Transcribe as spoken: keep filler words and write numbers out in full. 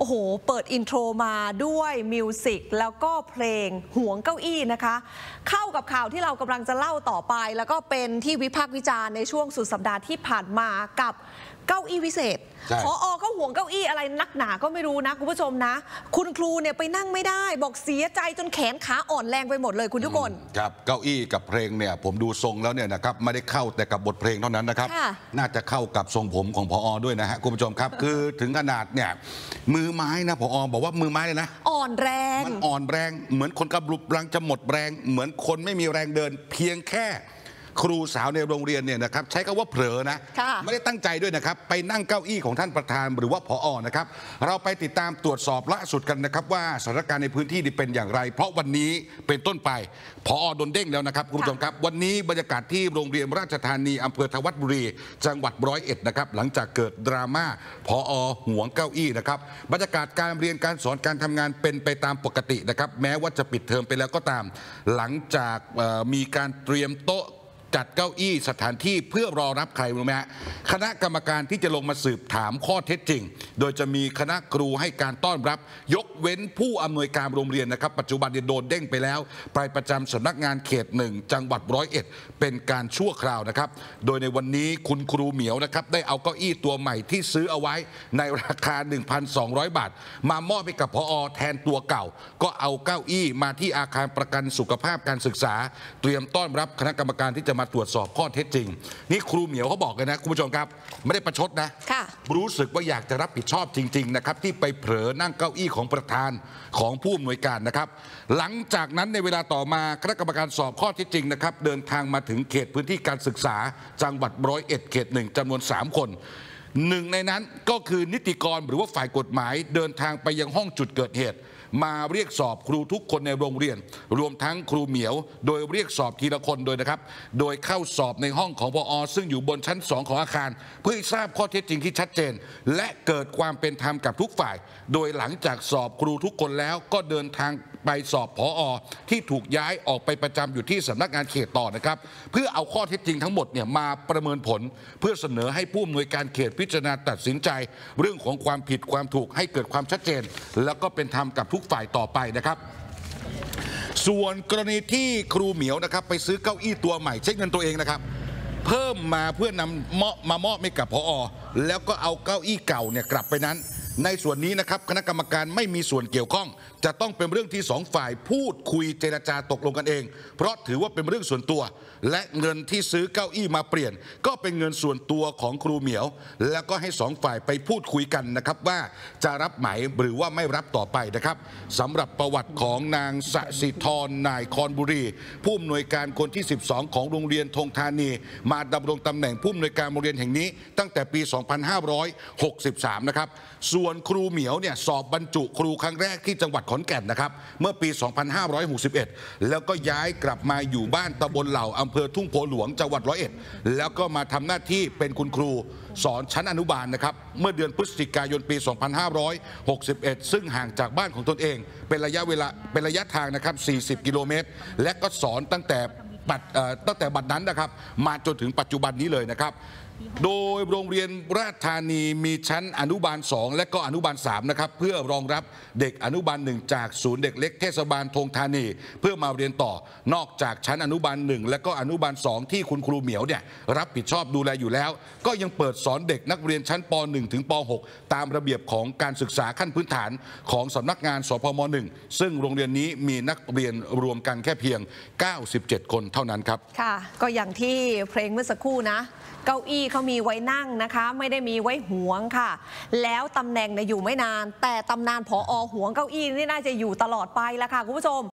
โอ้โหเปิดอินโทรมาด้วยมิวสิกแล้วก็เพลงหวงเก้าอี้นะคะเข้ากับข่าวที่เรากำลังจะเล่าต่อไปแล้วก็เป็นที่วิพากษ์วิจารณ์ในช่วงสุดสัปดาห์ที่ผ่านมากับเก้าอี้วิเศษพอก็ห่วงเก้าอี้อะไรนักหนาก็ไม่รู้นะคุณผู้ชมนะคุณครูเนี่ยไปนั่งไม่ได้บอกเสียใจจนแขนขาอ่อนแรงไปหมดเลยคุณทุกคนครับเก้าอี้กับเพลงเนี่ยผมดูทรงแล้วเนี่ยนะครับไม่ได้เข้าแต่กับบทเพลงเท่านั้นนะครับน่าจะเข้ากับทรงผมของผอ.ด้วยนะฮะคุณผู้ชมครับคือถึงขนาดเนี่ยมือไม้นะผอ.บอกว่ามือไม้เลยนะอ่อนแรงมันอ่อนแรงเหมือนคนกำลังจะหมดแรงเหมือนคนไม่มีแรงเดินเพียงแค่ครูสาวในโรงเรียนเนี่ยนะครับใช้คำว่าเผลอนะไม่ได้ตั้งใจด้วยนะครับไปนั่งเก้าอี้ของท่านประธานหรือว่าผอ.นะครับเราไปติดตามตรวจสอบล่าสุดกันนะครับว่าสถานการณ์ในพื้นที่เป็นอย่างไรเพราะวันนี้เป็นต้นไปผอ.โดนเด้งแล้วนะครับคุณผู้ชมครับวันนี้บรรยากาศที่โรงเรียนราชธานีอำเภอทวัดบุรีจังหวัดร้อยเอ็ดนะครับหลังจากเกิดดราม่าผอ.หวงเก้าอี้นะครับบรรยากาศการเรียนการสอนการทำงานเป็นไปตามปกตินะครับแม้ว่าจะปิดเทอมไปแล้วก็ตามหลังจากมีการเตรียมโต๊ะจัดเก้าอี้สถานที่เพื่อรอรับใครรู้ไหมฮะคณะกรรมการที่จะลงมาสืบถามข้อเท็จจริงโดยจะมีคณะครูให้การต้อนรับยกเว้นผู้อำนวยการโรงเรียนนะครับปัจจุบันโดนเด้งไปแล้วไปประจำสำนักงานเขตหนึ่งจังหวัดร้อยเอ็ดเป็นการชั่วคราวนะครับโดยในวันนี้คุณครูเหมียวนะครับได้เอาเก้าอี้ตัวใหม่ที่ซื้อเอาไว้ในราคา หนึ่งพันสองร้อย บาทมามอบให้กับผอ.แทนตัวเก่าก็เอาเก้าอี้มาที่อาคารประกันสุขภาพการศึกษาเตรียมต้อนรับคณะกรรมการที่จะมาตรวจสอบข้อเท็จจริงนี่ครูเหมียวเขาบอกกันนะคุณผู้ชมครับไม่ได้ประชดนะรู้สึกว่าอยากจะรับผิดชอบจริงๆนะครับที่ไปเผลอนั่งเก้าอี้ของประธานของผู้อำนวยการนะครับหลังจากนั้นในเวลาต่อมาคณะกรรมการสอบข้อเท็จจริงนะครับเดินทางมาถึงเขตพื้นที่การศึกษาจังหวัดร้อยเอ็ดเขตหนึ่งจำนวนสามคนหนึ่งในนั้นก็คือนิติกรหรือว่าฝ่ายกฎหมายเดินทางไปยังห้องจุดเกิดเหตุมาเรียกสอบครูทุกคนในโรงเรียนรวมทั้งครูเหมียวโดยเรียกสอบทีละคนโดยนะครับโดยเข้าสอบในห้องของผอ.ซึ่งอยู่บนชั้นสองของอาคารเพื่อให้ทราบข้อเท็จจริงที่ชัดเจนและเกิดความเป็นธรรมกับทุกฝ่ายโดยหลังจากสอบครูทุกคนแล้วก็เดินทางไปสอบผอ.ที่ถูกย้ายออกไปประจำอยู่ที่สำนักงานเขตต่อนะครับเพื่อเอาข้อเท็จจริงทั้งหมดเนี่ยมาประเมินผลเพื่อเสนอให้ผู้อำนวยการเขตพิจารณาตัดสินใจเรื่องของความผิดความถูกให้เกิดความชัดเจนแล้วก็เป็นธรรมกับทุกฝ่ายต่อไปนะครับส่วนกรณีที่ครูเหมียวนะครับไปซื้อเก้าอี้ตัวใหม่ใช้เงินตัวเองนะครับเพิ่มมาเพื่อนำมามามอบให้กับผอ.แล้วก็เอาเก้าอี้เก่าเนี่ยกลับไปนั้นในส่วนนี้นะครับคณะกรรมการไม่มีส่วนเกี่ยวข้องจะต้องเป็นเรื่องที่สองฝ่ายพูดคุยเจรจาตกลงกันเองเพราะถือว่าเป็นเรื่องส่วนตัวและเงินที่ซื้อเก้าอี้มาเปลี่ยนก็เป็นเงินส่วนตัวของครูเหมียวแล้วก็ให้สองฝ่ายไปพูดคุยกันนะครับว่าจะรับไหมหรือว่าไม่รับต่อไปนะครับสำหรับประวัติของนางสศิธรนายคอนบุรีผู้อำนวยการคนที่สิบสองของโรงเรียนธงธานีมาดำรงตำแหน่งผู้อำนวยการโรงเรียนแห่งนี้ตั้งแต่ปี สองพันห้าร้อยหกสิบสาม นะครับส่วนครูเหมียวเนี่ยสอบบรรจุครูครั้งแรกที่จังหวัดขอนแก่นนะครับเมื่อปี สองพันห้าร้อยหกสิบเอ็ด แล้วก็ย้ายกลับมาอยู่บ้านตำบลเหล่าอำเภอทุ่งโพหลวงจังหวัดร้อยเอ็ดแล้วก็มาทำหน้าที่เป็นคุณครูสอนชั้นอนุบาลนะครับเมื่อเดือนพฤศจิกายนปี สองพันห้าร้อยหกสิบเอ็ด ซึ่งห่างจากบ้านของตนเองเป็นระยะเวลาเป็นระยะทางนะครับสี่สิบกิโลเมตรและก็สอนตั้งแต่บัดตั้งแต่บัดนั้นนะครับมาจนถึงปัจจุบันนี้เลยนะครับโดยโรงเรียนราชธานีมีชั้นอนุบาลสองและก็อนุบาลสามนะครับเพื่อรองรับเด็กอนุบาลหนึ่งจากศูนย์เด็กเล็กเทศบาลธงธานีเพื่อมาเรียนต่อนอกจากชั้นอนุบาลหนึ่งและก็อนุบาลสองที่คุณครูเหมียวเนี่ยรับผิดชอบดูแลอยู่แล้วก็ยังเปิดสอนเด็กนักเรียนชั้นป หนึ่ง ถึงป หก ตามระเบียบของการศึกษาขั้นพื้นฐานของสำนักงานสพม หนึ่งซึ่งโรงเรียนนี้มีนักเรียนรวมกันแค่เพียงเก้าสิบเจ็ดคนเท่านั้นครับค่ะก็อย่างที่เพลงเมื่อสักครู่นะเก้าอี้เขามีไว้นั่งนะคะไม่ได้มีไว้หวงค่ะแล้วตำแหน่งเนี่ยอยู่ไม่นานแต่ตำนานผอ.หวงเก้าอี้นี่น่าจะอยู่ตลอดไปแล้วค่ะคุณผู้ชม